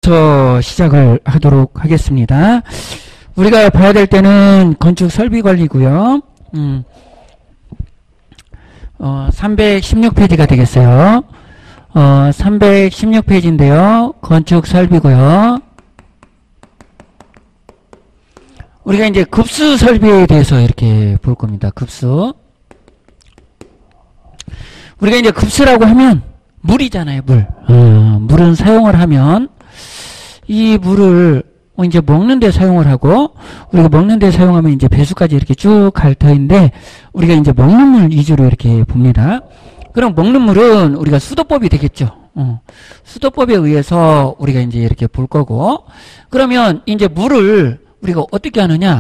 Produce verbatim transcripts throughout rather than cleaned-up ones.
부터 시작을 하도록 하겠습니다. 우리가 봐야 될 때는 건축 설비 관리고요. 음, 어, 삼백십육 페이지가 되겠어요. 어, 삼백십육 페이지인데요. 건축 설비고요. 우리가 이제 급수 설비에 대해서 이렇게 볼 겁니다. 급수. 우리가 이제 급수라고 하면 물이잖아요, 물. 어, 물은 사용을 하면 이 물을 이제 먹는 데 사용을 하고, 우리가 먹는 데 사용하면 이제 배수까지 이렇게 쭉 갈 터인데, 우리가 이제 먹는 물 위주로 이렇게 봅니다. 그럼 먹는 물은 우리가 수도법이 되겠죠. 어, 수도법에 의해서 우리가 이제 이렇게 볼 거고, 그러면 이제 물을 우리가 어떻게 하느냐?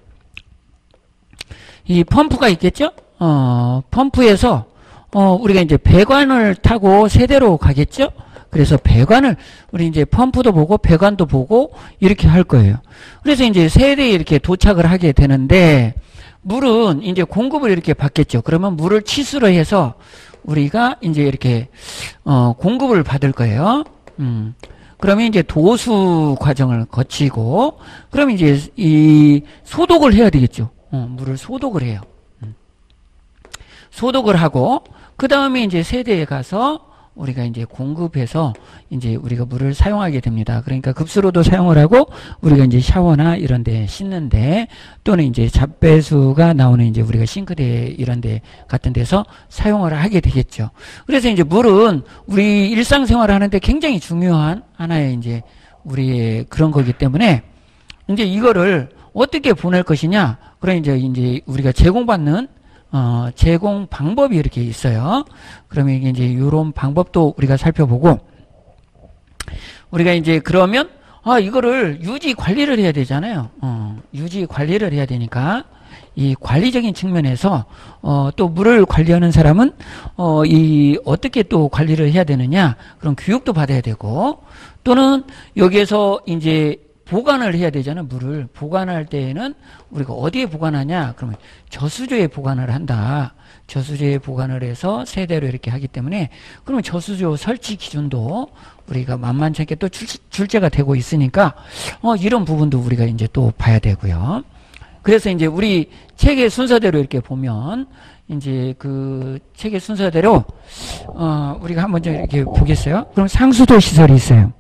이 펌프가 있겠죠? 어, 펌프에서 어, 우리가 이제 배관을 타고 세대로 가겠죠? 그래서 배관을, 우리 이제 펌프도 보고 배관도 보고 이렇게 할 거예요. 그래서 이제 세대에 이렇게 도착을 하게 되는데, 물은 이제 공급을 이렇게 받겠죠. 그러면 물을 치수로 해서 우리가 이제 이렇게, 어, 공급을 받을 거예요. 음. 그러면 이제 도수 과정을 거치고, 그러면 이제 이 소독을 해야 되겠죠. 어, 물을 소독을 해요. 음. 소독을 하고, 그 다음에 이제 세대에 가서 우리가 이제 공급해서 이제 우리가 물을 사용하게 됩니다. 그러니까 급수로도 사용을 하고, 우리가 이제 샤워나 이런 데 씻는데, 또는 이제 잡배수가 나오는 이제 우리가 싱크대 이런 데 같은 데서 사용을 하게 되겠죠. 그래서 이제 물은 우리 일상생활을 하는데 굉장히 중요한 하나의 이제 우리의 그런 거기 때문에, 이제 이거를 어떻게 보낼 것이냐, 그럼 이제 이제 우리가 제공받는 어, 제공 방법이 이렇게 있어요. 그러면 이게 이제 이런 방법도 우리가 살펴보고, 우리가 이제 그러면, 아, 이거를 유지 관리를 해야 되잖아요. 어, 유지 관리를 해야 되니까, 이 관리적인 측면에서, 어, 또 물을 관리하는 사람은, 어, 이, 어떻게 또 관리를 해야 되느냐, 그런 교육도 받아야 되고, 또는 여기에서 이제 보관을 해야 되잖아요. 물을 보관할 때에는 우리가 어디에 보관하냐, 그러면 저수조에 보관을 한다. 저수조에 보관을 해서 세대로 이렇게 하기 때문에, 그러면 저수조 설치 기준도 우리가 만만찮게 또 출, 출제가 되고 있으니까, 어, 이런 부분도 우리가 이제 또 봐야 되고요. 그래서 이제 우리 책의 순서대로 이렇게 보면, 이제 그 책의 순서대로 어, 우리가 한번 좀 이렇게 보겠어요. 그럼 상수도 시설이 있어요.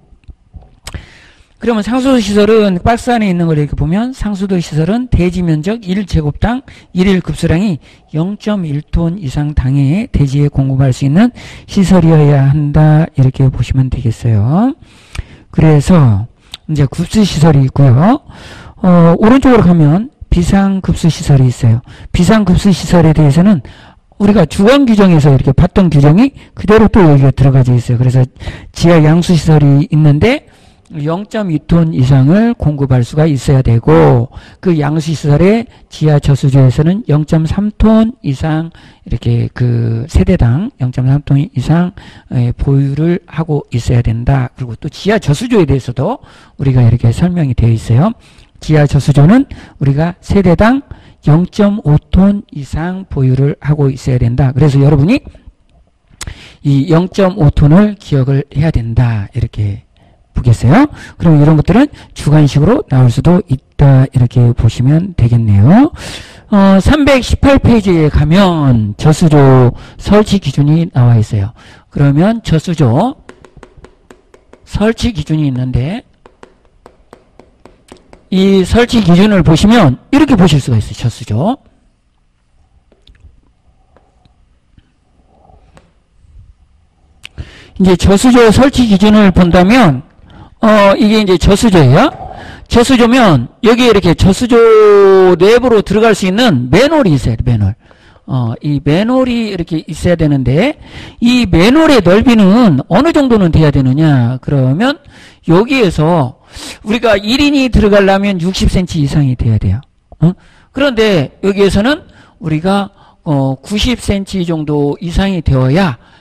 그러면 상수도 시설은 박스 안에 있는 걸 이렇게 보면, 상수도 시설은 대지 면적 일 제곱당 일일 급수량이 영 점 일 톤 이상 당해 대지에 공급할 수 있는 시설이어야 한다. 이렇게 보시면 되겠어요. 그래서 이제 급수 시설이 있고요. 어, 오른쪽으로 가면 비상급수 시설이 있어요. 비상급수 시설에 대해서는 우리가 주관 규정에서 이렇게 봤던 규정이 그대로 또 여기가 들어가져 있어요. 그래서 지하 양수 시설이 있는데 영 점 이 톤 이상을 공급할 수가 있어야 되고, 그 양수시설의 지하 저수조에서는 영 점 삼 톤 이상 이렇게 그 세대당 영 점 삼 톤 이상 보유를 하고 있어야 된다. 그리고 또 지하 저수조에 대해서도 우리가 이렇게 설명이 되어 있어요. 지하 저수조는 우리가 세대당 영 점 오 톤 이상 보유를 하고 있어야 된다. 그래서 여러분이 이 영 점 오 톤을 기억을 해야 된다. 이렇게 보겠어요? 그럼 이런 것들은 주관식으로 나올 수도 있다. 이렇게 보시면 되겠네요. 어, 삼백십팔 페이지에 가면 저수조 설치 기준이 나와 있어요. 그러면 저수조 설치 기준이 있는데, 이 설치 기준을 보시면 이렇게 보실 수가 있어요. 저수조. 이제 저수조 설치 기준을 본다면, 어, 이게 이제 저수조예요. 저수조면, 여기에 이렇게 저수조 내부로 들어갈 수 있는 맨홀이 있어야 돼, 맨홀. 어, 이 맨홀이 이렇게 있어야 되는데, 이 맨홀의 넓이는 어느 정도는 돼야 되느냐? 그러면, 여기에서, 우리가 일 인이 들어가려면 육십 센티미터 이상이 돼야 돼요. 어? 그런데, 여기에서는 우리가, 어, 구십 센티미터 정도 이상이 되어야,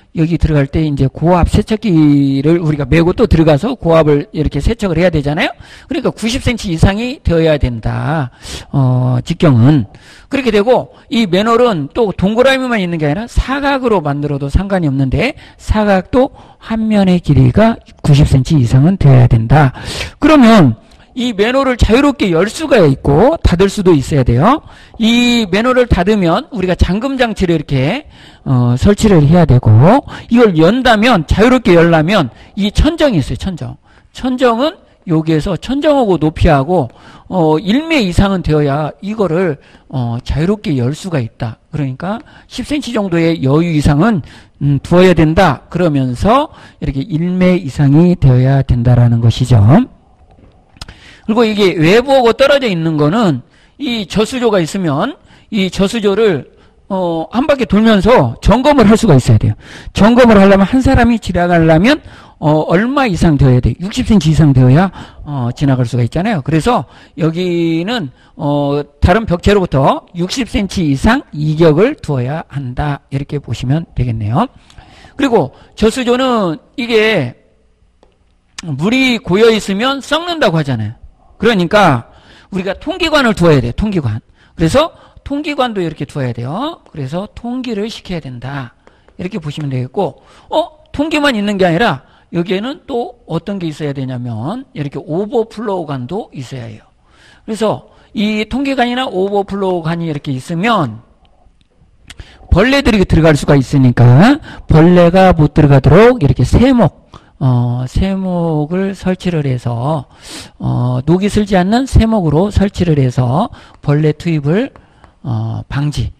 여기 들어갈 때 이제 고압 세척기를 우리가 메고 또 들어가서 고압을 이렇게 세척을 해야 되잖아요. 그러니까 구십 센티미터 이상이 되어야 된다. 어, 직경은. 그렇게 되고 이 맨홀은 또 동그라미만 있는 게 아니라 사각으로 만들어도 상관이 없는데 사각도 한 면의 길이가 구십 센티미터 이상은 되어야 된다. 그러면 이 맨홀을 자유롭게 열 수가 있고 닫을 수도 있어야 돼요. 이 맨홀을 닫으면 우리가 잠금 장치를 이렇게 어, 설치를 해야 되고 이걸 연다면 자유롭게 열려면 이 천정이 있어요. 천정. 천정은 여기에서 천정하고 높이하고 어, 일 미터 이상은 되어야 이거를 어, 자유롭게 열 수가 있다. 그러니까 십 센티미터 정도의 여유 이상은 음, 두어야 된다. 그러면서 이렇게 일 미터 이상이 되어야 된다라는 것이죠. 그리고 이게 외부하고 떨어져 있는 거는 이 저수조가 있으면 이 저수조를 어, 한 바퀴 돌면서 점검을 할 수가 있어야 돼요. 점검을 하려면 한 사람이 지나가려면 어, 얼마 이상 되어야 돼? 육십 센티미터 이상 되어야 어, 지나갈 수가 있잖아요. 그래서 여기는 어, 다른 벽체로부터 육십 센티미터 이상 이격을 두어야 한다. 이렇게 보시면 되겠네요. 그리고 저수조는 이게 물이 고여 있으면 썩는다고 하잖아요. 그러니까 우리가 통기관을 두어야 돼요. 통기관. 그래서 통기관도 이렇게 두어야 돼요. 그래서 통기를 시켜야 된다. 이렇게 보시면 되겠고 어? 통기만 있는 게 아니라 여기에는 또 어떤 게 있어야 되냐면 이렇게 오버플로우관도 있어야 해요. 그래서 이 통기관이나 오버플로우관이 이렇게 있으면 벌레들이 들어갈 수가 있으니까 벌레가 못 들어가도록 이렇게 세목 어, 세목을 설치를 해서, 어, 녹이 슬지 않는 세목으로 설치를 해서 벌레 투입을, 어, 방지,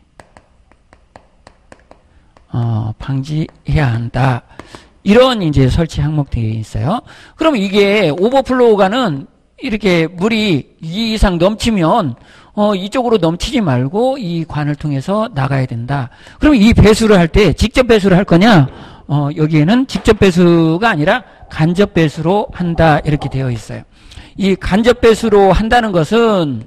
어, 방지해야 한다. 이런 이제 설치 항목들이 있어요. 그럼 이게 오버플로우가는 이렇게 물이 이 이상 넘치면, 어, 이쪽으로 넘치지 말고 이 관을 통해서 나가야 된다. 그럼 이 배수를 할 때 직접 배수를 할 거냐? 어, 여기에는 직접 배수가 아니라 간접 배수로 한다. 이렇게 되어 있어요. 이 간접 배수로 한다는 것은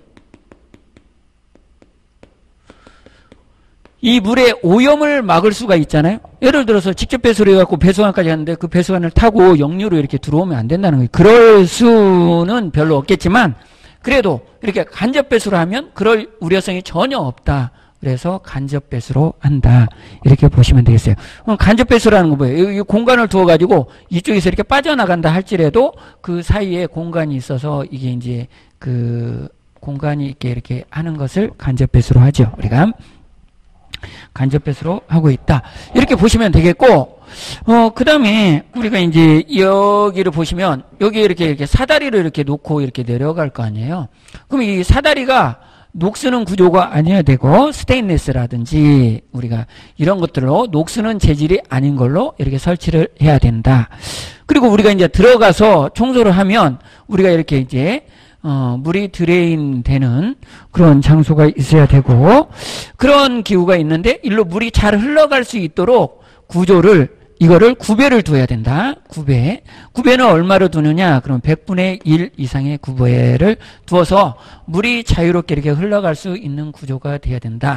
이 물의 오염을 막을 수가 있잖아요. 예를 들어서 직접 배수를 해갖고 배수관까지 하는데 그 배수관을 타고 역류로 이렇게 들어오면 안 된다는 거예요. 그럴 수는 별로 없겠지만 그래도 이렇게 간접 배수를 하면 그럴 우려성이 전혀 없다. 그래서 간접 배수로 한다. 이렇게 보시면 되겠어요. 그럼 간접 배수라는 건 뭐예요? 이 공간을 두어가지고 이쪽에서 이렇게 빠져나간다 할지라도 그 사이에 공간이 있어서 이게 이제 그 공간이 있게 이렇게 하는 것을 간접 배수로 하죠. 우리가 간접 배수로 하고 있다. 이렇게 보시면 되겠고, 어, 그 다음에 우리가 이제 여기를 보시면 여기 이렇게 이렇게 사다리를 이렇게 놓고 이렇게 내려갈 거 아니에요. 그럼 이 사다리가 녹쓰는 구조가 아니어야 되고 스테인리스라든지 우리가 이런 것들로 녹쓰는 재질이 아닌 걸로 이렇게 설치를 해야 된다. 그리고 우리가 이제 들어가서 청소를 하면 우리가 이렇게 이제 어, 물이 드레인 되는 그런 장소가 있어야 되고 그런 기구가 있는데 일로 물이 잘 흘러갈 수 있도록 구조를 이거를 구배를 둬야 된다. 구배. 구배는 얼마로 두느냐? 그럼 백분의 일 이상의 구배를 두어서 물이 자유롭게 이렇게 흘러갈 수 있는 구조가 돼야 된다.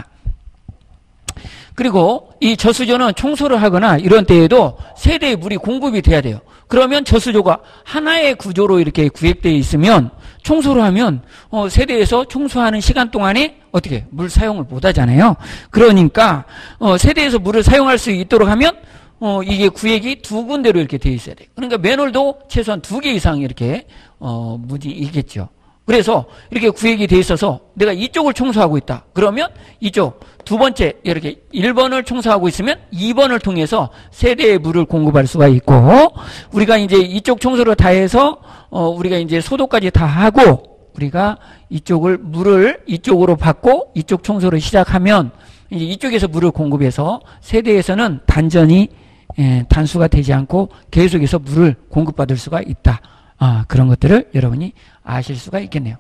그리고 이 저수조는 청소를 하거나 이런 때에도 세대의 물이 공급이 돼야 돼요. 그러면 저수조가 하나의 구조로 이렇게 구획되어 있으면 청소를 하면 어, 세대에서 청소하는 시간 동안에 어떻게 물 사용을 못 하잖아요. 그러니까 어, 세대에서 물을 사용할 수 있도록 하면 어, 이게 구획이 두 군데로 이렇게 되어 있어야 돼요. 그러니까 맨홀도 최소한 두 개 이상 이렇게 어, 무지 있겠죠. 그래서 이렇게 구획이 되어 있어서 내가 이쪽을 청소하고 있다. 그러면 이쪽 두 번째 이렇게 일 번을 청소하고 있으면 이 번을 통해서 세대의 물을 공급할 수가 있고 우리가 이제 이쪽 청소를 다 해서 어, 우리가 이제 소독까지 다 하고 우리가 이쪽을 물을 이쪽으로 받고 이쪽 청소를 시작하면 이제 이쪽에서 물을 공급해서 세대에서는 단전이 예, 단수가 되지 않고 계속해서 물을 공급받을 수가 있다. 아, 그런 것들을 여러분이 아실 수가 있겠네요.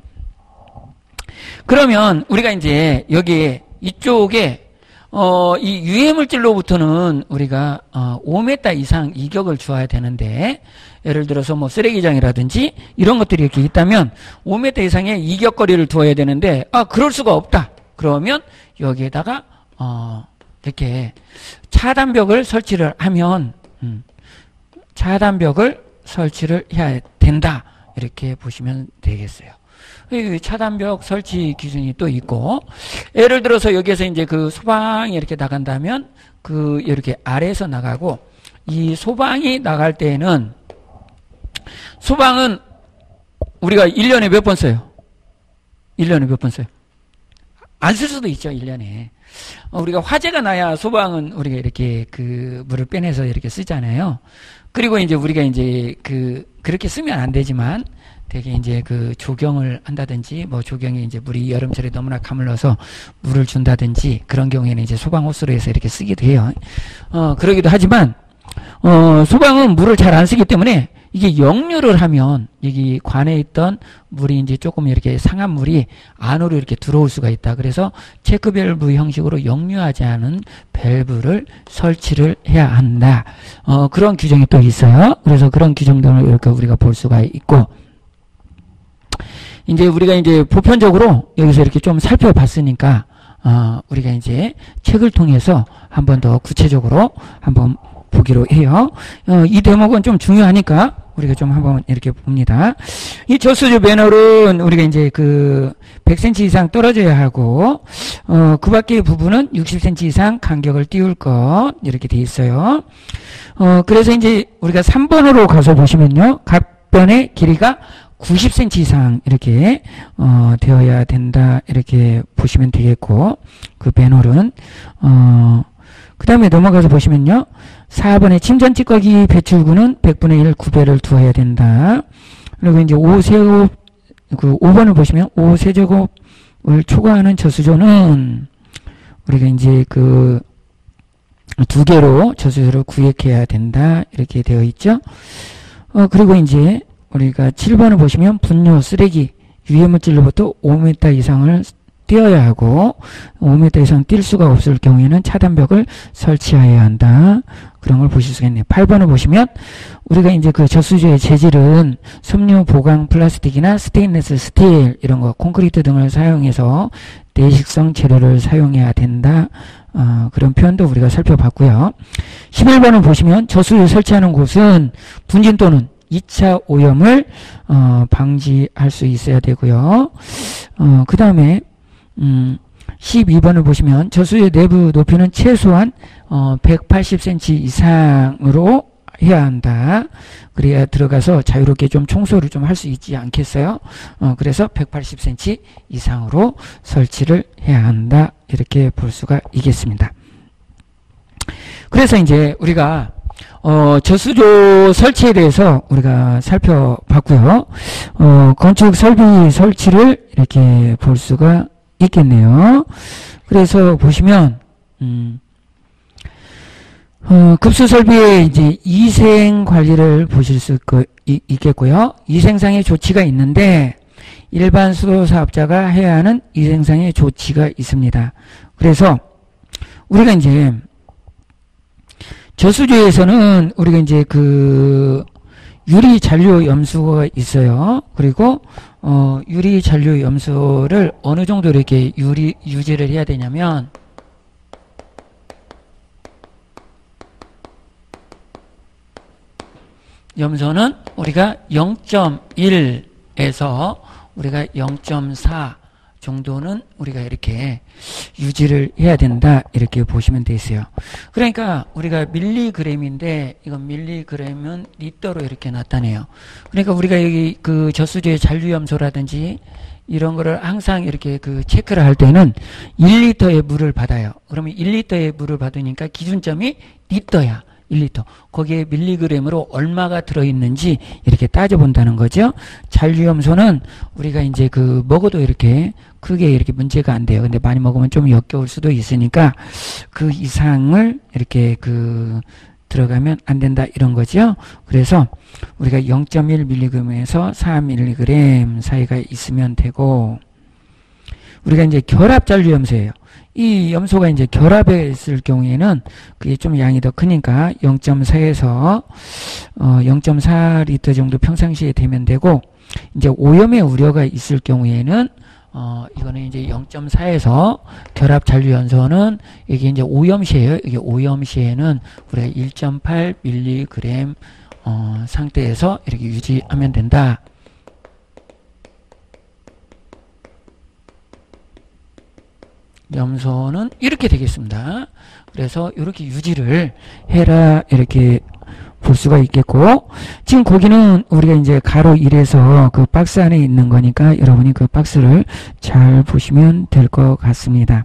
그러면 우리가 이제 여기 이쪽에 어, 이 유해물질로부터는 우리가 어, 오 미터 이상 이격을 주어야 되는데 예를 들어서 뭐 쓰레기장이라든지 이런 것들이 이렇게 있다면 오 미터 이상의 이격거리를 두어야 되는데 아 그럴 수가 없다. 그러면 여기에다가 어, 이렇게 차단벽을 설치를 하면 음, 차단벽을 설치를 해야 된다. 이렇게 보시면 되겠어요. 차단벽 설치 기준이 또 있고, 예를 들어서 여기에서 이제 그 소방이 이렇게 나간다면 그 이렇게 아래에서 나가고, 이 소방이 나갈 때에는 소방은 우리가 일 년에 몇 번 써요? 일 년에 몇 번 써요? 안 쓸 수도 있죠, 일 년에. 어, 우리가 화재가 나야 소방은 우리가 이렇게 그 물을 빼내서 이렇게 쓰잖아요. 그리고 이제 우리가 이제 그, 그렇게 쓰면 안 되지만 되게 이제 그 조경을 한다든지 뭐 조경에 이제 물이 여름철에 너무나 가물러서 물을 준다든지 그런 경우에는 이제 소방 호스로 해서 이렇게 쓰기도 해요. 어, 그러기도 하지만, 어, 소방은 물을 잘 안 쓰기 때문에 이게 역류를 하면 여기 관에 있던 물이 이제 조금 이렇게 상한 물이 안으로 이렇게 들어올 수가 있다. 그래서 체크밸브 형식으로 역류하지 않은 밸브를 설치를 해야 한다. 어, 그런 규정이 또 있어요. 그래서 그런 규정들을 이렇게 우리가 볼 수가 있고, 이제 우리가 이제 보편적으로 여기서 이렇게 좀 살펴봤으니까, 어, 우리가 이제 책을 통해서 한 번 더 구체적으로 한번 보기로 해요. 어, 이 대목은 좀 중요하니까 우리가 좀 한번 이렇게 봅니다. 이 저수조 배널은 우리가 이제 그 백 센티미터 이상 떨어져야 하고, 어, 그 밖의 부분은 육십 센티미터 이상 간격을 띄울 것, 이렇게 돼 있어요. 어, 그래서 이제 우리가 삼 번으로 가서 보시면요. 갑변의 길이가 구십 센티미터 이상 이렇게 어, 되어야 된다. 이렇게 보시면 되겠고, 그 배널은 어, 그 다음에 넘어가서 보시면요. 사 번의 침전 찌꺼기 배출구는 백분의 일 구배를 두어야 된다. 그리고 이제 오 세제곱, 그 오 번을 보시면 오 세제곱을 초과하는 저수조는 우리가 이제 그 두 개로 저수조를 구획해야 된다. 이렇게 되어 있죠. 어, 그리고 이제 우리가 칠 번을 보시면 분뇨, 쓰레기, 유해물질로부터 오 미터 이상을 띄어야 하고, 오 미터 이상 뛸 수가 없을 경우에는 차단벽을 설치해야 한다. 그런 걸 보실 수가 있네요. 팔 번을 보시면 우리가 이제 그 저수조의 재질은 섬유 보강 플라스틱이나 스테인리스 스틸 이런 거 콘크리트 등을 사용해서 내식성 재료를 사용해야 된다. 어, 그런 표현도 우리가 살펴봤고요. 십일 번을 보시면 저수조 설치하는 곳은 분진 또는 이 차 오염을 어, 방지할 수 있어야 되고요. 어, 그 다음에 음, 십이 번을 보시면 저수조 내부 높이는 최소한 어, 백팔십 센티미터 이상으로 해야 한다. 그래야 들어가서 자유롭게 좀 청소를 좀 할 수 있지 않겠어요? 어, 그래서 백팔십 센티미터 이상으로 설치를 해야 한다. 이렇게 볼 수가 있겠습니다. 그래서 이제 우리가 어, 저수조 설치에 대해서 우리가 살펴봤고요. 어, 건축 설비 설치를 이렇게 볼 수가 있겠네요. 그래서 보시면, 음, 어, 급수 설비의 이제 위생 관리를 보실 수 있겠고요. 위생상의 조치가 있는데, 일반 수도 사업자가 해야 하는 위생상의 조치가 있습니다. 그래서, 우리가 이제, 저수조에서는 우리가 이제 그, 유리 잔류 염수가 있어요. 그리고 어, 유리 잔류 염수를 어느 정도 이렇게 유리 유지를 해야 되냐면 염소는 우리가 영 점 일에서 우리가 영 점 사 정도는 우리가 이렇게 유지를 해야 된다. 이렇게 보시면 되겠어요. 그러니까 우리가 밀리그램인데 이건 밀리그램은 리터로 이렇게 나타내요. 그러니까 우리가 여기 그 저수조의 잔류염소라든지 이런 거를 항상 이렇게 그 체크를 할 때는 일 리터의 물을 받아요. 그러면 일 리터의 물을 받으니까 기준점이 리터야. 일 리터. 거기에 밀리그램으로 얼마가 들어있는지 이렇게 따져본다는 거죠. 잔류염소는 우리가 이제 그 먹어도 이렇게 크게 이렇게 문제가 안 돼요. 근데 많이 먹으면 좀 역겨울 수도 있으니까 그 이상을 이렇게 그 들어가면 안 된다 이런 거죠. 그래서 우리가 영 점 일 밀리그램에서 사 밀리그램 사이가 있으면 되고, 우리가 이제 결합 잔류염소예요. 이 염소가 이제 결합에 있을 경우에는 그게 좀 양이 더 크니까 영 점 사에서 어 영 점 사 리터 정도 평상시에 되면 되고, 이제 오염의 우려가 있을 경우에는 어, 이거는 이제 영 점 사에서 결합 잔류 연소는 이게 이제 오염시예요. 이게 오염시에는 우리가 일 점 팔 밀리그램 어, 상태에서 이렇게 유지하면 된다. 염소는 이렇게 되겠습니다. 그래서 이렇게 유지를 해라 이렇게 볼 수가 있겠고, 지금 거기는 우리가 이제 가로 일에서 그 박스 안에 있는 거니까 여러분이 그 박스를 잘 보시면 될 것 같습니다.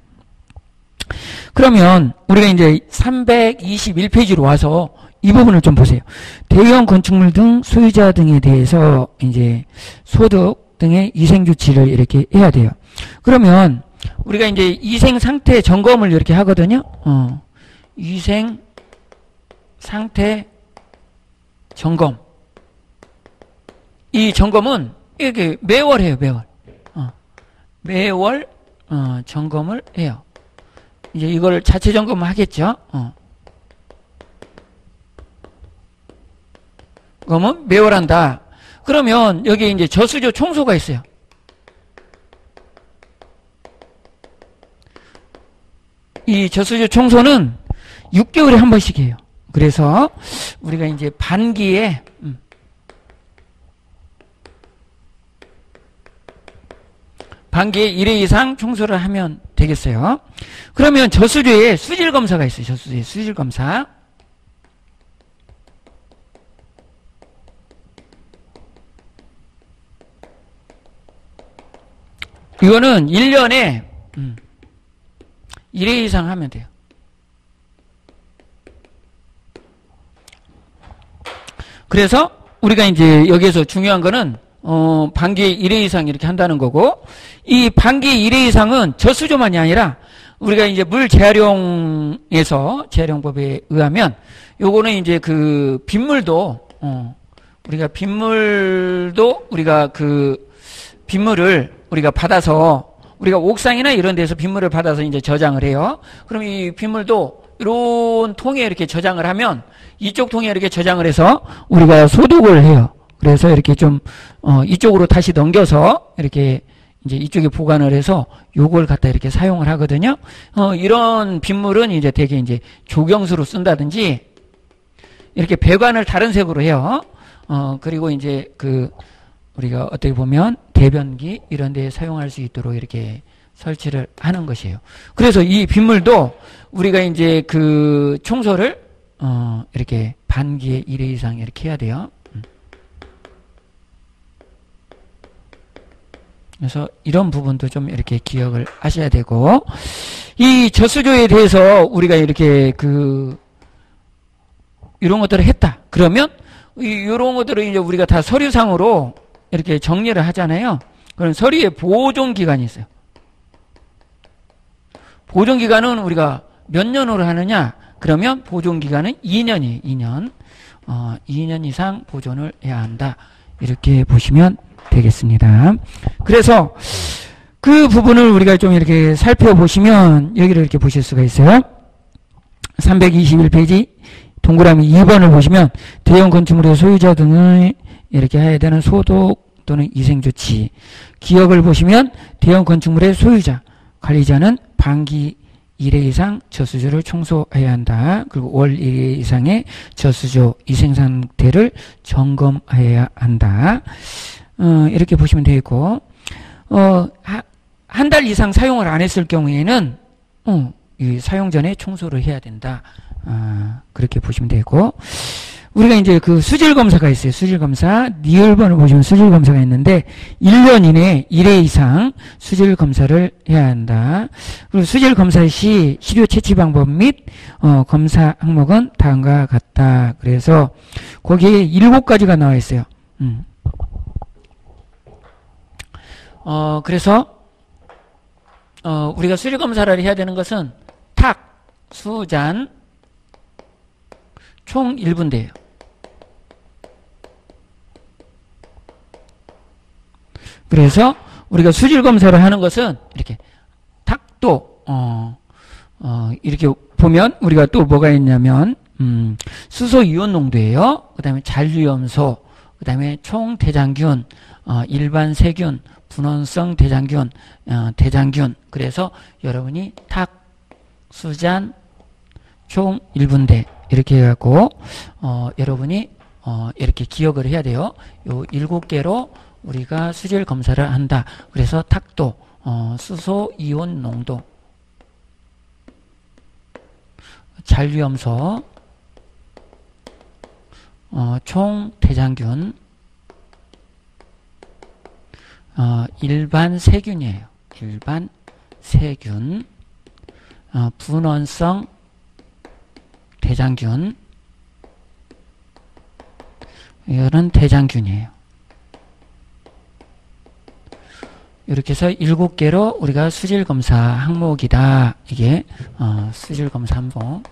그러면 우리가 이제 삼백이십일 페이지로 와서 이 부분을 좀 보세요. 대형 건축물 등 소유자 등에 대해서 이제 소득 등의 위생 조치를 이렇게 해야 돼요. 그러면 우리가 이제 위생 상태 점검을 이렇게 하거든요. 어, 위생 상태 점검. 이 점검은 이렇게 매월 해요, 매월. 어, 매월 어, 점검을 해요. 이제 이걸 자체 점검을 하겠죠. 어. 그러면 매월 한다. 그러면 여기 이제 저수조 청소가 있어요. 이 저수조 청소는 육 개월에 한 번씩 해요. 그래서 우리가 이제 반기에 음, 반기에 일 회 이상 청소를 하면 되겠어요. 그러면 저수조에 수질 검사가 있어요. 저수조에 수질 검사. 이거는 일 년에 음, 일 회 이상 하면 돼요. 그래서 우리가 이제 여기에서 중요한 거는 어, 반기에 일 회 이상 이렇게 한다는 거고, 이 반기에 일 회 이상은 저수조만이 아니라 우리가 이제 물 재활용에서 재활용법에 의하면 요거는 이제 그 빗물도 어, 우리가 빗물도 우리가 그 빗물을 우리가 받아서 우리가 옥상이나 이런 데서 빗물을 받아서 이제 저장을 해요. 그럼 이 빗물도 이런 통에 이렇게 저장을 하면 이쪽 통에 이렇게 저장을 해서 우리가 소독을 해요. 그래서 이렇게 좀, 어, 이쪽으로 다시 넘겨서 이렇게 이제 이쪽에 보관을 해서 요걸 갖다 이렇게 사용을 하거든요. 어, 이런 빗물은 이제 되게 이제 조경수로 쓴다든지 이렇게 배관을 다른 색으로 해요. 어, 그리고 이제 그 우리가 어떻게 보면 대변기 이런 데에 사용할 수 있도록 이렇게 설치를 하는 것이에요. 그래서 이 빗물도 우리가 이제 그 청소를 어 이렇게 반기에 일 회 이상 이렇게 해야 돼요. 그래서 이런 부분도 좀 이렇게 기억을 하셔야 되고, 이 저수조에 대해서 우리가 이렇게 그 이런 것들을 했다. 그러면 이런 것들을 이제 우리가 다 서류상으로 이렇게 정리를 하잖아요. 그런 서류에 보존 기간이 있어요. 보존 기간은 우리가 몇 년으로 하느냐? 그러면 보존 기간은 이 년이에요. 이 년. 어, 이 년 이상 보존을 해야 한다. 이렇게 보시면 되겠습니다. 그래서 그 부분을 우리가 좀 이렇게 살펴보시면 여기를 이렇게 보실 수가 있어요. 삼백이십일 페이지 동그라미 이 번을 보시면 대형 건축물의 소유자 등을 이렇게 해야 되는 소독 또는 위생조치. 기억을 보시면 대형 건축물의 소유자, 관리자는 반기 일 회 이상 저수조를 청소해야 한다. 그리고 월 일 회 이상의 저수조 위생 상태를 점검해야 한다. 어, 이렇게 보시면 되겠고, 어, 한 달 이상 사용을 안 했을 경우에는 어, 이 사용 전에 청소를 해야 된다. 아, 그렇게 보시면 되고, 우리가 이제 그 수질 검사가 있어요. 수질 검사. 니을 번을 보시면 수질 검사가 있는데, 일 년 이내 일 회 이상 수질 검사를 해야 한다. 그리고 수질 검사 시 시료 채취 방법 및, 어, 검사 항목은 다음과 같다. 그래서 거기에 일곱 가지가 나와 있어요. 음. 어, 그래서, 어, 우리가 수질 검사를 해야 되는 것은 탁, 수잔, 총 일 분대예요. 그래서 우리가 수질 검사를 하는 것은 이렇게 탁도 어, 어, 이렇게 보면 우리가 또 뭐가 있냐면 음, 수소 이온 농도예요. 그 다음에 잔류염소, 그 다음에 총 대장균, 어, 일반 세균, 분원성 대장균, 어, 대장균. 그래서 여러분이 탁, 수잔, 총 일 분대 이렇게 해갖고 어, 여러분이 어, 이렇게 기억을 해야 돼요. 요 일곱 개로 우리가 수질 검사를 한다. 그래서 탁도, 어, 수소 이온 농도, 잔류염소, 어, 총 대장균, 어, 일반 세균이에요. 일반 세균, 어, 분원성 대장균, 이거는 대장균이에요. 이렇게 해서 일곱 개로 우리가 수질 검사 항목이다. 이게 어, 수질 검사 항목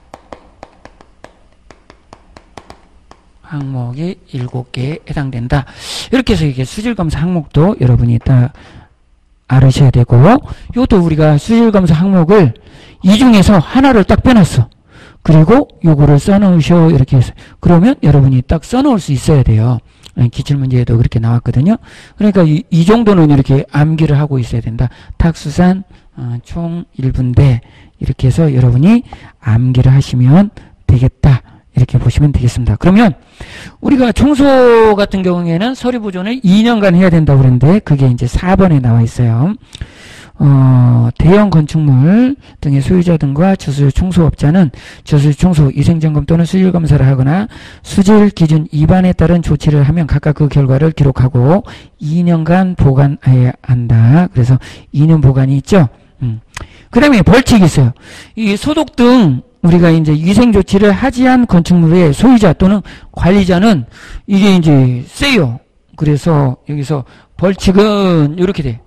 항목이 일곱 개에 해당된다. 이렇게 해서 이게 수질 검사 항목도 여러분이 딱 알으셔야 되고, 이것도 우리가 수질 검사 항목을 이 중에서 하나를 딱 빼놨어. 그리고 요거를 써놓으셔. 이렇게 해서. 그러면 여러분이 딱 써놓을 수 있어야 돼요. 기출문제에도 그렇게 나왔거든요. 그러니까 이, 이 정도는 이렇게 암기를 하고 있어야 된다. 탁수산 어, 총 일 분대 이렇게 해서 여러분이 암기를 하시면 되겠다. 이렇게 보시면 되겠습니다. 그러면 우리가 청소 같은 경우에는 서류 보존을 이 년간 해야 된다고 그랬는데 그게 이제 사 번에 나와 있어요. 어, 대형 건축물 등의 소유자 등과 저수지 청소업자는 저수지 청소 위생점검 또는 수질 검사를 하거나 수질 기준 위반에 따른 조치를 하면 각각 그 결과를 기록하고 이 년간 보관해야 한다. 그래서 이 년 보관이 있죠. 음. 그 다음에 벌칙이 있어요. 이 소독 등 우리가 이제 위생 조치를 하지 않은 건축물의 소유자 또는 관리자는 이게 이제 세요. 그래서 여기서 벌칙은 이렇게 돼.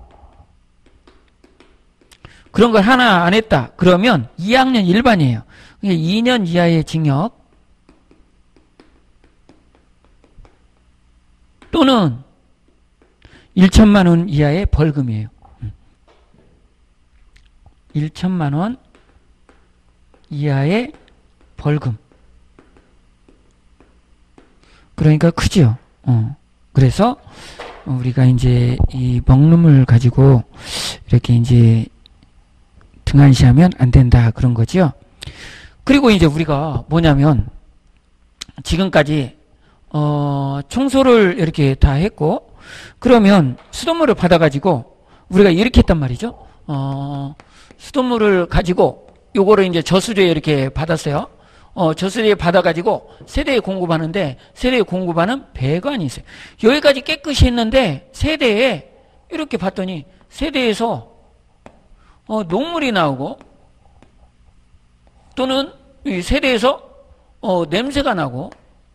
그런 걸 하나 안 했다. 그러면 이 학년 일반이에요. 이 년 이하의 징역 또는 천만 원 이하의 벌금이에요. 천만 원 이하의 벌금. 그러니까 크죠. 어. 그래서 우리가 이제 이 먹름을 가지고 이렇게 이제 등한시하면 안 된다. 그런 거죠. 그리고 이제 우리가 뭐냐면 지금까지 어 청소를 이렇게 다 했고 그러면 수돗물을 받아가지고 우리가 이렇게 했단 말이죠. 어 수돗물을 가지고 요거를 이제 저수지에 이렇게 받았어요. 어, 저수지에 받아가지고 세대에 공급하는데 세대에 공급하는 배관이 있어요. 여기까지 깨끗이 했는데 세대에 이렇게 봤더니 세대에서 어, 녹물이 나오고 또는 이 세대에서 어, 냄새가 나고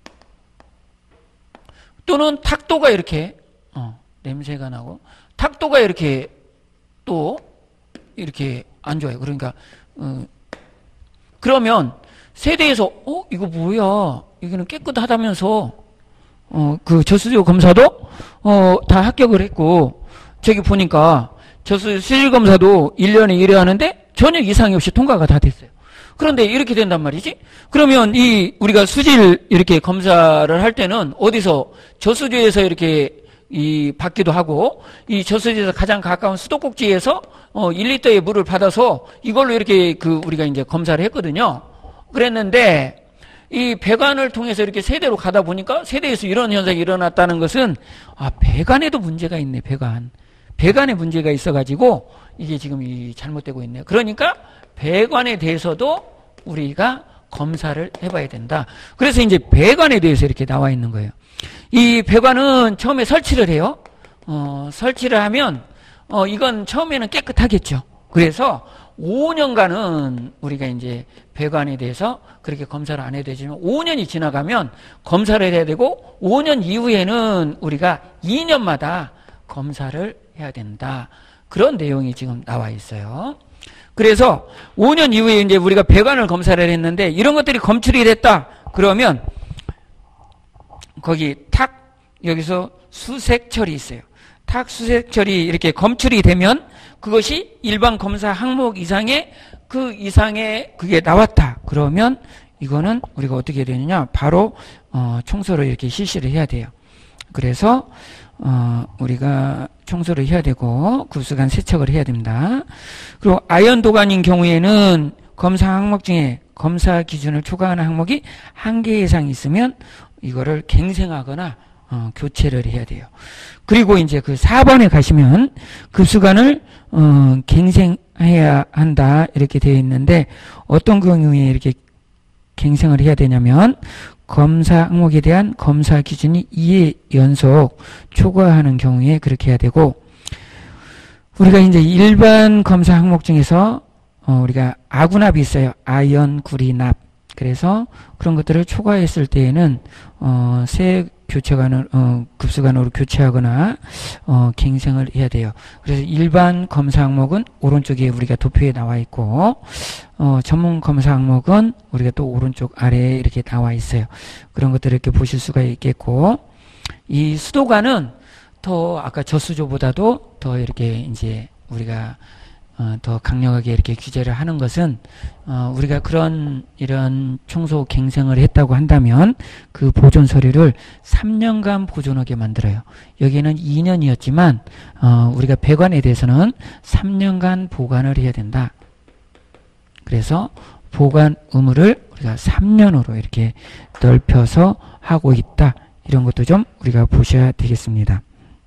또는 탁도가 이렇게 어, 냄새가 나고 탁도가 이렇게 또 이렇게 안 좋아요. 그러니까 어, 그러면 세대에서 어 이거 뭐야 이거는 깨끗하다면서 어 그 저수지 검사도 어 다 합격을 했고 저기 보니까 저수지 수질 검사도 일 년에 일 회 하는데 전혀 이상이 없이 통과가 다 됐어요. 그런데 이렇게 된단 말이지. 그러면 이 우리가 수질 이렇게 검사를 할 때는 어디서 저수지에서 이렇게 이 받기도 하고 이 저수지에서 가장 가까운 수도꼭지에서 어 일 리터의 물을 받아서 이걸로 이렇게 그 우리가 이제 검사를 했거든요. 그랬는데 이 배관을 통해서 이렇게 세대로 가다 보니까 세대에서 이런 현상이 일어났다는 것은 아 배관에도 문제가 있네. 배관 배관에 문제가 있어가지고 이게 지금 이 잘못되고 있네요. 그러니까 배관에 대해서도 우리가 검사를 해봐야 된다. 그래서 이제 배관에 대해서 이렇게 나와 있는 거예요. 이 배관은 처음에 설치를 해요. 어, 설치를 하면 어, 이건 처음에는 깨끗하겠죠. 그래서 오 년간은 우리가 이제 배관에 대해서 그렇게 검사를 안 해도 되지만 오 년이 지나가면 검사를 해야 되고 오 년 이후에는 우리가 이 년마다 검사를 해야 된다. 그런 내용이 지금 나와 있어요. 그래서 오 년 이후에 이제 우리가 배관을 검사를 했는데 이런 것들이 검출이 됐다. 그러면 거기 탁 여기서 수색 처리 있어요. 탁 수색 처리 이렇게 검출이 되면 그것이 일반 검사 항목 이상의 그 이상의 그게 나왔다. 그러면 이거는 우리가 어떻게 해야 되느냐? 바로 어, 청소를 이렇게 실시를 해야 돼요. 그래서 어, 우리가 청소를 해야 되고 급수관 세척을 해야 됩니다. 그리고 아연 도관인 경우에는 검사 항목 중에 검사 기준을 초과하는 항목이 한 개 이상 있으면 이거를 갱생하거나 어, 교체를 해야 돼요. 그리고 이제 그 사 번에 가시면 급수관을 어, 갱생해야 한다 이렇게 되어 있는데 어떤 경우에 이렇게 갱생을 해야 되냐면 검사 항목에 대한 검사 기준이 이 회 연속 초과하는 경우에 그렇게 해야 되고, 우리가 이제 일반 검사 항목 중에서 어 우리가 아구납이 있어요. 아연, 구리, 납. 그래서 그런 것들을 초과했을 때에는 어 새 교체관을 어 급수관으로 교체하거나 어 갱생을 해야 돼요. 그래서 일반 검사 항목은 오른쪽에 우리가 도표에 나와 있고, 어 전문 검사 항목은 우리가 또 오른쪽 아래에 이렇게 나와 있어요. 그런 것들을 이렇게 보실 수가 있겠고, 이 수도관은 더 아까 저수조보다도 더 이렇게 이제 우리가 어, 더 강력하게 이렇게 규제를 하는 것은 어, 우리가 그런 이런 청소 갱생을 했다고 한다면 그 보존 서류를 삼 년간 보존하게 만들어요. 여기는 이 년이었지만 어, 우리가 배관에 대해서는 삼 년간 보관을 해야 된다. 그래서 보관 의무를 우리가 삼 년으로 이렇게 넓혀서 하고 있다. 이런 것도 좀 우리가 보셔야 되겠습니다.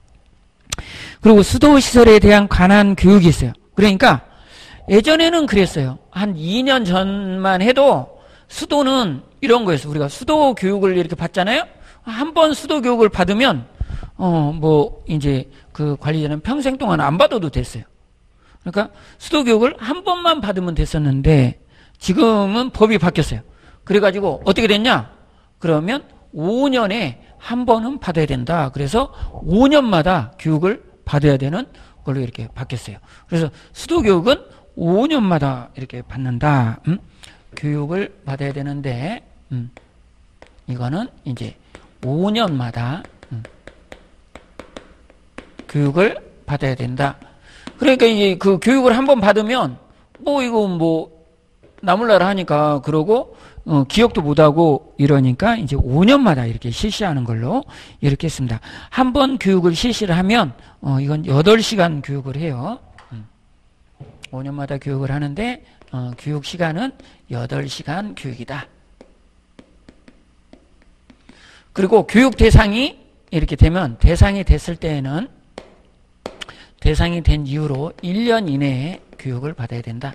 그리고 수도시설에 대한 관한 교육이 있어요. 그러니까 예전에는 그랬어요. 한 이 년 전만 해도 수도는 이런 거였어요. 우리가 수도 교육을 이렇게 받잖아요. 한 번 수도 교육을 받으면 어 뭐 이제 그 관리자는 평생 동안 안 받아도 됐어요. 그러니까 수도 교육을 한 번만 받으면 됐었는데 지금은 법이 바뀌었어요. 그래가지고 어떻게 됐냐? 그러면 오 년에 한 번은 받아야 된다. 그래서 오 년마다 교육을 받아야 되는 걸로 이렇게 바뀌었어요. 그래서 수도 교육은 오 년마다 이렇게 받는다. 음? 교육을 받아야 되는데 음. 이거는 이제 오 년마다 음. 교육을 받아야 된다. 그러니까 이제 그 교육을 한번 받으면 뭐 이거 뭐 나몰라라 하니까 그러고 어, 기억도 못하고 이러니까 이제 오 년마다 이렇게 실시하는 걸로 이렇게 했습니다. 한 번 교육을 실시를 하면 어, 이건 여덟 시간 교육을 해요. 음. 오 년마다 교육을 하는데 어, 교육 시간은 여덟 시간 교육이다. 그리고 교육 대상이 이렇게 되면 대상이 됐을 때에는 대상이 된 이후로 일 년 이내에 교육을 받아야 된다.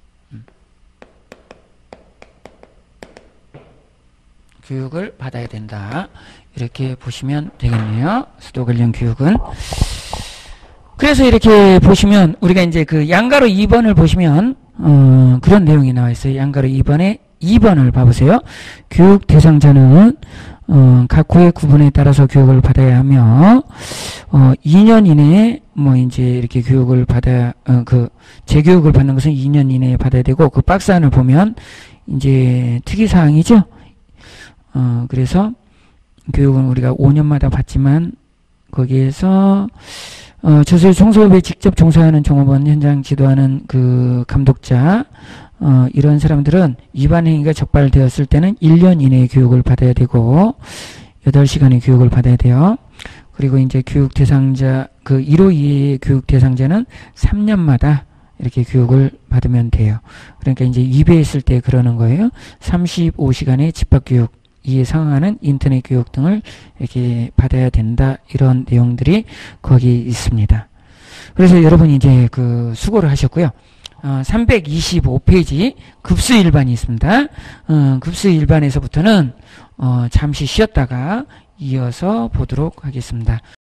교육을 받아야 된다. 이렇게 보시면 되겠네요. 수도 관련 교육은. 그래서 이렇게 보시면 우리가 이제 그 양가로 이 번을 보시면 어, 그런 내용이 나와 있어요. 양가로 이 번에 이 번을 봐보세요. 교육 대상자는 어, 각 구의 구분에 따라서 교육을 받아야 하며 어, 이 년 이내에 뭐 이제 이렇게 교육을 받아야 어, 그 재교육을 받는 것은 이 년 이내에 받아야 되고, 그 박스 안을 보면 이제 특이사항이죠. 어, 그래서 교육은 우리가 오 년마다 받지만 거기에서 어, 저수지 청소업에 직접 종사하는 종업원, 현장 지도하는 그 감독자, 어, 이런 사람들은 위반 행위가 적발되었을 때는 일 년 이내에 교육을 받아야 되고 여덟 시간의 교육을 받아야 돼요. 그리고 이제 교육 대상자, 그 일 호 이하의 교육 대상자는 삼 년마다 이렇게 교육을 받으면 돼요. 그러니까 이제 위배했을 때 그러는 거예요. 삼십오 시간의 집합교육, 이에 상응하는 인터넷 교육 등을 이렇게 받아야 된다. 이런 내용들이 거기 있습니다. 그래서 여러분이 이제 그 수고를 하셨고요. 어, 삼백이십오 페이지 급수 일반이 있습니다. 어, 급수 일반에서부터는 어, 잠시 쉬었다가 이어서 보도록 하겠습니다.